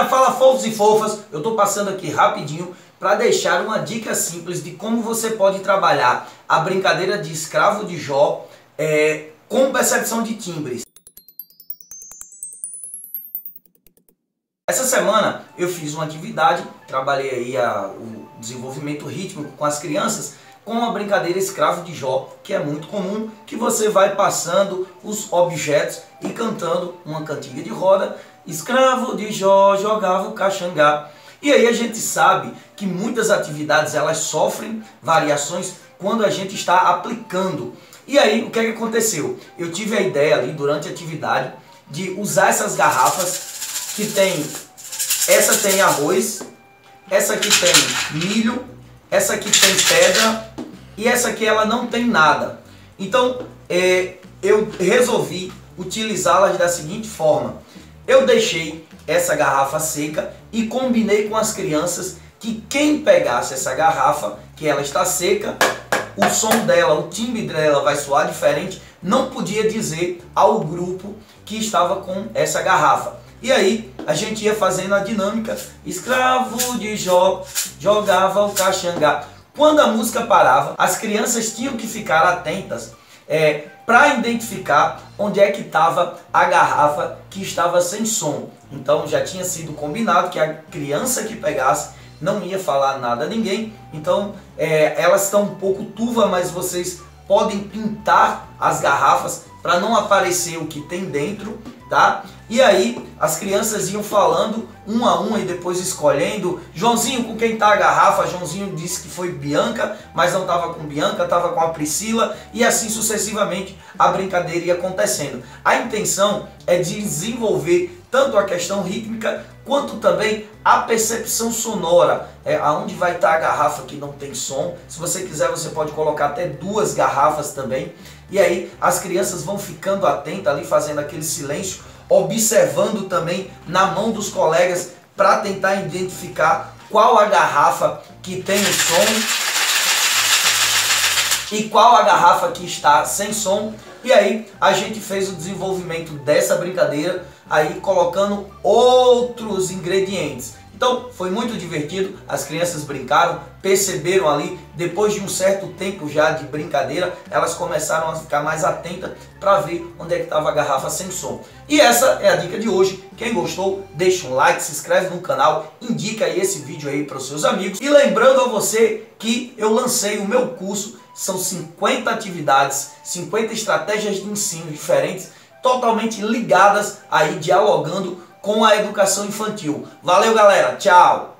fala fofos e fofas, eu estou passando aqui rapidinho para deixar uma dica simples de como você pode trabalhar a brincadeira de escravo de Jó com percepção de timbres. Essa semana eu fiz uma atividade, trabalhei aí o desenvolvimento rítmico com as crianças com a brincadeira escravo de Jó, que é muito comum, que você vai passando os objetos e cantando uma cantiga de roda. Escravo de Jó jogava o caxangá. E aí a gente sabe que muitas atividades elas sofrem variações quando a gente está aplicando. E aí o que é que aconteceu? Eu tive a ideia ali durante a atividade de usar essas garrafas que tem, essa tem arroz, essa aqui tem milho, essa aqui tem pedra e essa aqui ela não tem nada. Então eu resolvi utilizá-las da seguinte forma. Eu deixei essa garrafa seca e combinei com as crianças que quem pegasse essa garrafa, que ela está seca, o som dela, o timbre dela vai soar diferente, não podia dizer ao grupo que estava com essa garrafa. E aí a gente ia fazendo a dinâmica, escravo de Jó jogava o caxangá. Quando a música parava, as crianças tinham que ficar atentas para identificar onde é que estava a garrafa que estava sem som. Então já tinha sido combinado que a criança que pegasse não ia falar nada a ninguém. Então elas estão um pouco turvas, mas vocês podem pintar as garrafas para não aparecer o que tem dentro, tá? E aí as crianças iam falando um a um e depois escolhendo. Joãozinho, com quem tá a garrafa? Joãozinho disse que foi Bianca, mas não estava com Bianca, estava com a Priscila, e assim sucessivamente a brincadeira ia acontecendo. A intenção é desenvolver tanto a questão rítmica quanto também a percepção sonora, aonde vai estar a garrafa que não tem som. Se você quiser, você pode colocar até 2 garrafas também. E aí as crianças vão ficando atentas ali, fazendo aquele silêncio, observando também na mão dos colegas para tentar identificar qual a garrafa que tem o som e qual a garrafa que está sem som. E aí a gente fez o desenvolvimento dessa brincadeira aí colocando outros ingredientes. Então foi muito divertido, as crianças brincaram, perceberam ali, depois de um certo tempo já de brincadeira, elas começaram a ficar mais atentas para ver onde é que estava a garrafa sem som. E essa é a dica de hoje. Quem gostou, deixa um like, se inscreve no canal, indica aí esse vídeo aí para os seus amigos. E lembrando a você que eu lancei o meu curso, são 50 atividades, 50 estratégias de ensino diferentes, totalmente ligadas aí, dialogando com a educação infantil. Valeu, galera. Tchau.